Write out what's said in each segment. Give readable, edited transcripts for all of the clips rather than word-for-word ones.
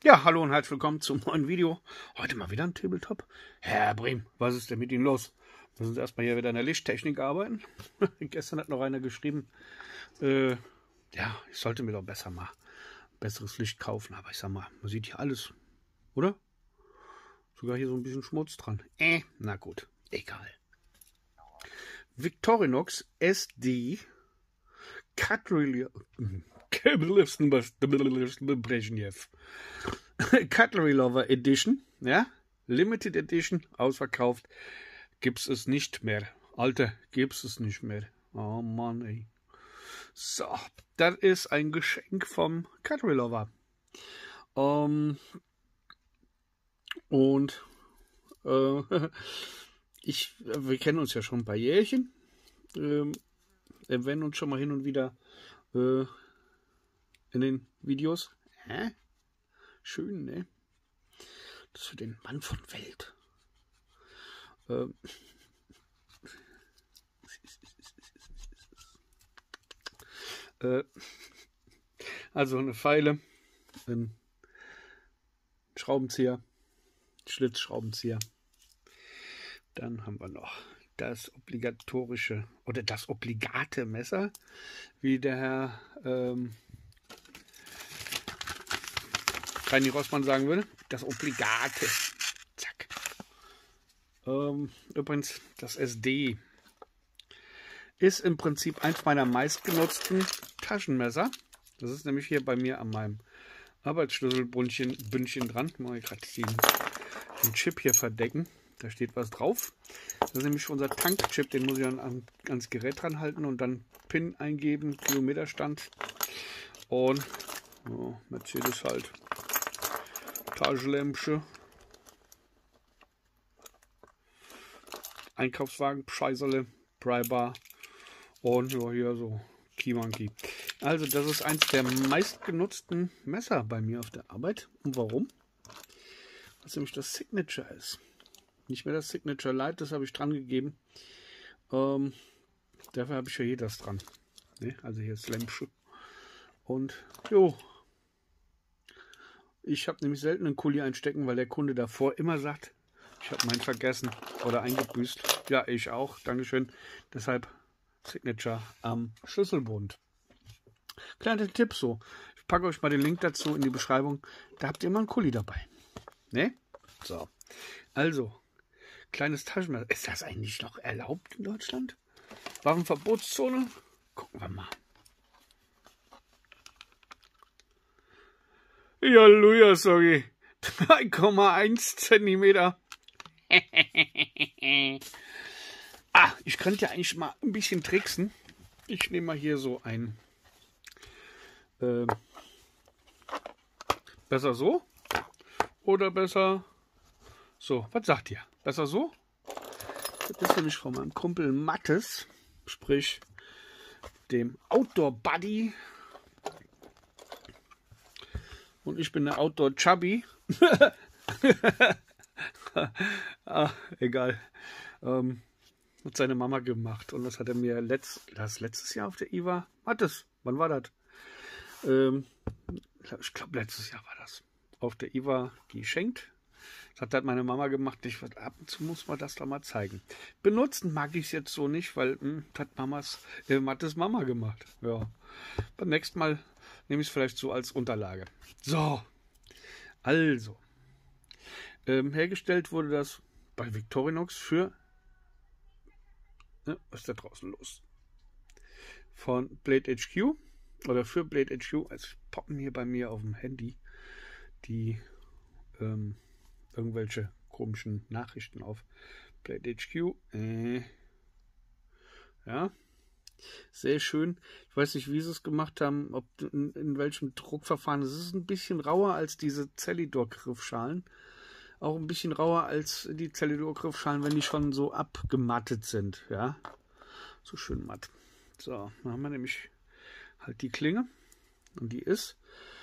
Ja, hallo und herzlich willkommen zum neuen Video. Heute mal wieder ein Tabletop. Herr Brehm, was ist denn mit Ihnen los? Müssen Sie erstmal hier wieder in der Lichttechnik arbeiten? Gestern hat noch einer geschrieben, ja, ich sollte mir doch besser mal besseres Licht kaufen. Aber ich sag mal, man sieht hier alles, oder? Sogar hier so ein bisschen Schmutz dran. Na gut, egal. Victorinox SD Cutlery Cutlery Lover Edition, ja, Limited Edition, ausverkauft, gibt's es nicht mehr. Alter, gibt's es nicht mehr. Oh Mann, ey. So, das ist ein Geschenk vom Cutlery Lover. Und wir kennen uns ja schon ein paar Jährchen. Wir werden uns schon mal hin und wieder in den Videos. Schön, ne? Das ist für den Mann von Welt. Also eine Feile, ein Schraubenzieher, Schlitzschraubenzieher. Dann haben wir noch das obligatorische oder das obligate Messer, wie der Herr Reini Rossmann sagen würde. Das obligate. Zack. Übrigens, das SD ist im Prinzip eins meiner meistgenutzten Taschenmesser. Das ist nämlich hier bei mir an meinem Arbeitsschlüsselbündchen dran. Ich muss gerade den Chip hier verdecken. Da steht was drauf. Das ist nämlich unser Tankchip. Den muss ich dann ans Gerät dran halten und dann PIN eingeben, Kilometerstand. Und Mercedes halt. Taschenlämpchen. Einkaufswagen, Scheißerle, Prybar und ja, hier so Key-Monkey. Also das ist eins der meistgenutzten Messer bei mir auf der Arbeit. Und warum? Weil es nämlich das Signature ist. Nicht mehr das Signature Light, das habe ich dran gegeben. Dafür habe ich ja hier das dran. Ne? Also hier das Lämpchen. Und jo. Ich habe nämlich selten einen Kuli einstecken, weil der Kunde davor immer sagt, ich habe meinen vergessen oder eingebüßt. Ja, ich auch. Dankeschön. Deshalb Signature am Schlüsselbund. Kleiner Tipp so. Ich packe euch mal den Link dazu in die Beschreibung. Da habt ihr immer einen Kuli dabei. Ne? So. Also, kleines Taschenmesser. Ist das eigentlich noch erlaubt in Deutschland? Waffenverbotszone? Gucken wir mal. Halleluja, sorry. 3,1 Zentimeter. Ich könnte ja eigentlich mal ein bisschen tricksen. Ich nehme mal hier so ein besser so oder besser so. Was sagt ihr? Besser so? Das ist nämlich von meinem Kumpel Mattes, sprich dem Outdoor Buddy. Und ich bin der Outdoor Chubby. Egal. Hat seine Mama gemacht. Und das hat er mir letztes Jahr auf der IWA. Mattes, wann war das? Ich glaube, letztes Jahr war das. Auf der IWA geschenkt. Das hat halt meine Mama gemacht. Ab und zu muss man das da mal zeigen. Benutzen mag ich es jetzt so nicht, weil das hat Mattes Mama gemacht. Ja. Beim nächsten Mal nehme ich es vielleicht so als Unterlage. So. Also. Hergestellt wurde das bei Victorinox für... was ist da draußen los? Von Blade HQ oder für Blade HQ. Es poppen hier bei mir auf dem Handy die irgendwelche komischen Nachrichten auf. Blade HQ. Ja. Sehr schön. Ich weiß nicht, wie sie es gemacht haben, ob in welchem Druckverfahren. Es ist ein bisschen rauer als diese Cellidor-Griffschalen. Auch ein bisschen rauer als die Cellidor-Griffschalen, wenn die schon so abgemattet sind. Ja, so schön matt. So, dann haben wir nämlich halt die Klinge. Und die ist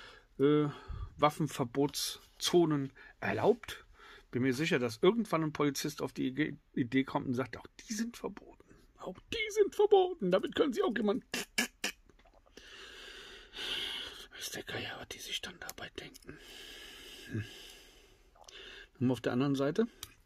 Waffenverbotszonen erlaubt. Bin mir sicher, dass irgendwann ein Polizist auf die Idee kommt und sagt, auch die sind verboten. Auch die sind verboten. Damit können sie auch jemanden... Weiß der Geier, was die sich dann dabei denken. Haben wir auf der anderen Seite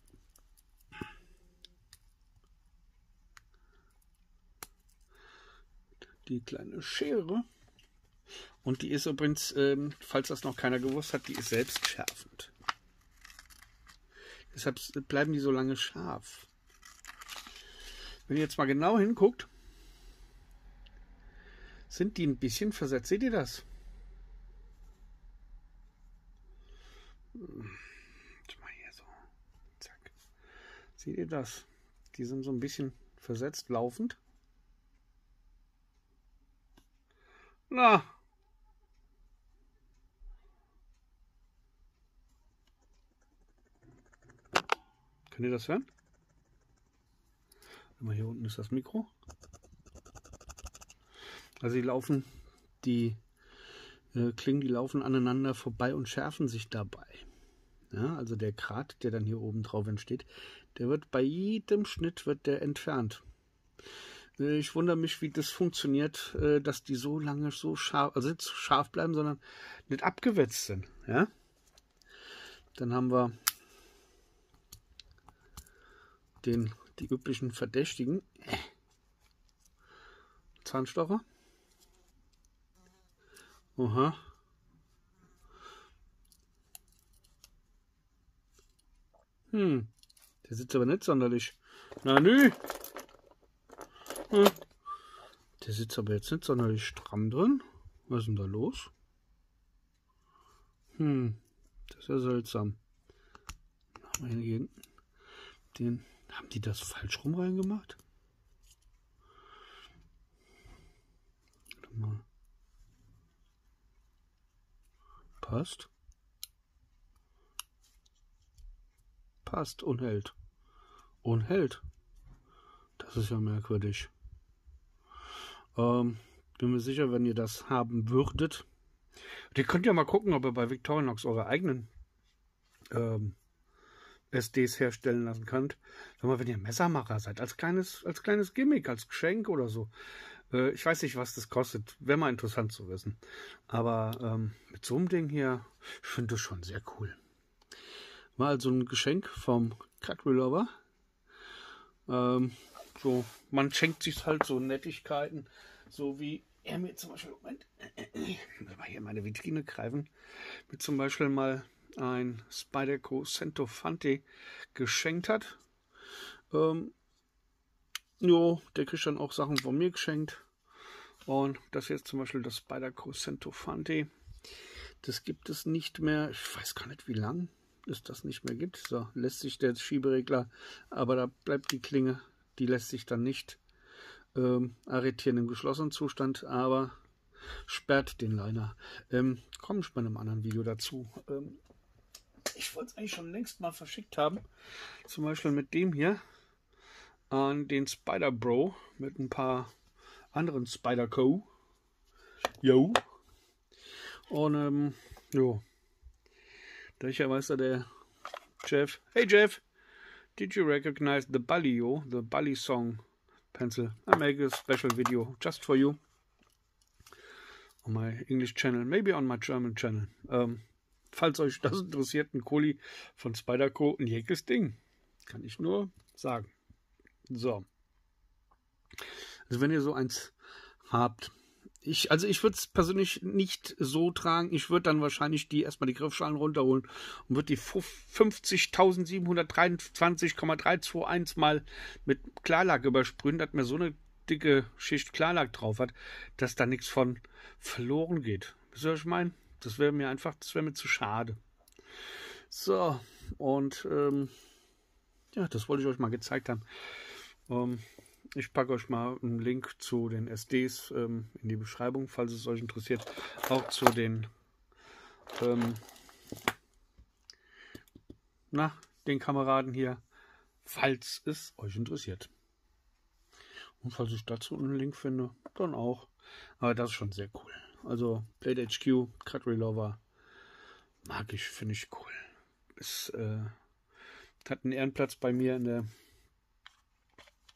die kleine Schere. Und die ist übrigens, falls das noch keiner gewusst hat, die ist selbst schärfend. Deshalb bleiben die so lange scharf. Wenn ihr jetzt mal genau hinguckt, sind die ein bisschen versetzt. Seht ihr das? Mal hier so. Zack. Seht ihr das? Die sind so ein bisschen versetzt, laufend. Na. Könnt ihr das hören? Hier unten ist das Mikro. Also die laufen, die Klingen, die laufen aneinander vorbei und schärfen sich dabei. Ja, also der Grat, der dann hier oben drauf entsteht, der wird bei jedem Schnitt entfernt. Ich wundere mich, wie das funktioniert, dass die so lange so scharf, also nicht so scharf bleiben, sondern nicht abgewetzt sind. Ja? Dann haben wir die üblichen Verdächtigen. Zahnstocher. Aha. Der sitzt aber nicht sonderlich. Na nö. Der sitzt aber jetzt nicht sonderlich stramm drin. Was ist denn da los? Das ist ja seltsam. Haben die das falsch rum reingemacht? Warte mal. Passt. Passt und hält. Und hält. Das ist ja merkwürdig. Bin mir sicher, wenn ihr das haben würdet. Ihr könnt ja mal gucken, ob ihr bei Victorinox eure eigenen SDs herstellen lassen könnt. Sag mal, wenn ihr Messermacher seid, als kleines Gimmick, als Geschenk oder so. Ich weiß nicht, was das kostet. Wäre mal interessant zu wissen. Aber mit so einem Ding hier, ich finde das schon sehr cool. War also ein Geschenk vom Cut Relover. So, man schenkt sich halt so Nettigkeiten, so wie er mir zum Beispiel, Moment, ich muss mal hier meine Vitrine greifen, mir zum Beispiel mal ein Spyderco Centofante geschenkt hat. Jo, der kriegt dann auch Sachen von mir geschenkt. Und das jetzt zum Beispiel das Spyderco Centofante. Das gibt es nicht mehr. Ich weiß gar nicht, wie lang es das nicht mehr gibt. So, lässt sich der Schieberegler, aber da bleibt die Klinge. Die lässt sich dann nicht arretieren im geschlossenen Zustand, aber sperrt den Liner. Komme ich bei einem anderen Video dazu. Ich wollte es eigentlich schon längst mal verschickt haben. Zum Beispiel mit dem hier an den Spider Bro mit ein paar anderen Spyderco. Jo. Und jo. Da ich ja weiß, der Jeff. Hey Jeff, did you recognize the Balio, the Bali song pencil? I make a special video just for you on my English channel, maybe on my German channel. Falls euch das interessiert, ein Kuli von Spyderco, ein jeckes Ding. Kann ich nur sagen. So. Also wenn ihr so eins habt. Also ich würde es persönlich nicht so tragen. Ich würde dann wahrscheinlich erstmal die Griffschalen runterholen und würde die 50.723,321 mal mit Klarlack übersprühen, dass mir so eine dicke Schicht Klarlack drauf hat, dass da nichts von verloren geht. Wisst ihr, was ich meine? Das wäre mir zu schade. So, und ja, das wollte ich euch mal gezeigt haben. Ich packe euch mal einen Link zu den SDs in die Beschreibung, falls es euch interessiert. Auch zu den den Kameraden hier, falls es euch interessiert. Und falls ich dazu einen Link finde, dann auch. Aber das ist schon sehr cool. Also Blade HQ, Cut Relover, mag ich, finde ich cool. Es hat einen Ehrenplatz bei mir in der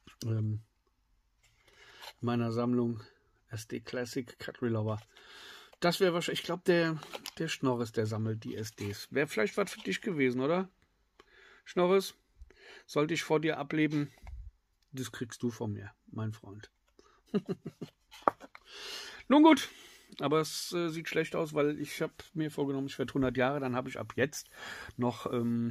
meiner Sammlung SD Classic Cut Relover. Das wäre wahrscheinlich, ich glaube, der Schnorris, der sammelt die SDs. Wäre vielleicht was für dich gewesen, oder? Schnorris, sollte ich vor dir ableben, das kriegst du von mir, mein Freund. Nun gut, aber es sieht schlecht aus, weil ich habe mir vorgenommen, ich werde 100 Jahre, dann habe ich ab jetzt noch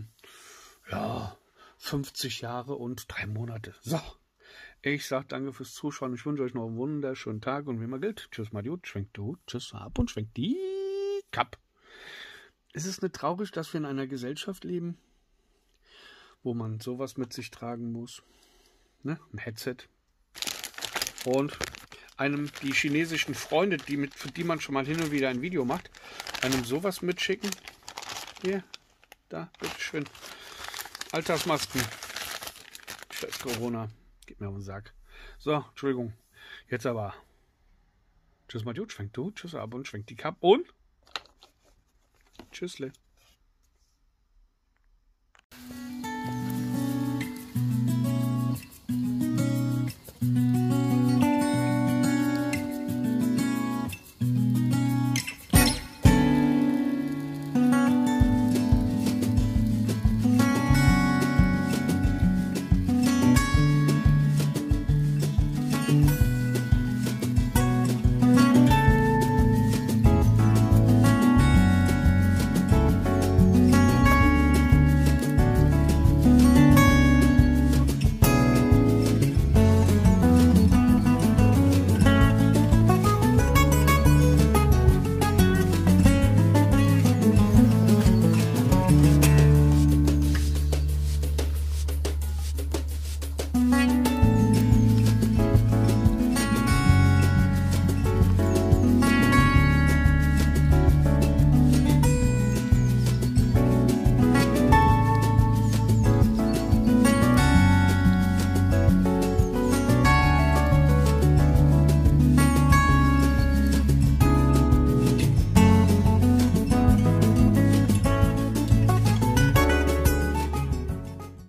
50 Jahre und 3 Monate. So, ich sage danke fürs Zuschauen, ich wünsche euch noch einen wunderschönen Tag und wie immer gilt, tschüss mal gut, schwenkt der Hut, tschüss ab und schwenkt die Kapp. Es ist nicht traurig, dass wir in einer Gesellschaft leben, wo man sowas mit sich tragen muss, ne? Ein Headset und einem die chinesischen Freunde, für die man schon mal hin und wieder ein Video macht, einem sowas mitschicken. Hier, da, bitteschön. Alltagsmasken. Scheiß Corona. Geht mir auf den Sack. So, Entschuldigung. Jetzt aber. Tschüss, mal gut, schwenkt du. Tschüss, ab und schwenkt die Kapp und tschüssle.